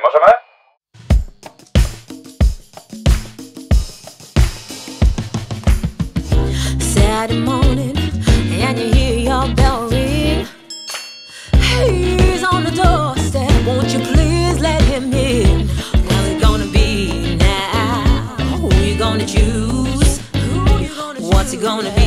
Możemy? Saturday morning, and you hear your bell ring. He's on the doorstep, won't you please let him in? What's it gonna be now? Who you gonna choose? What's it gonna be?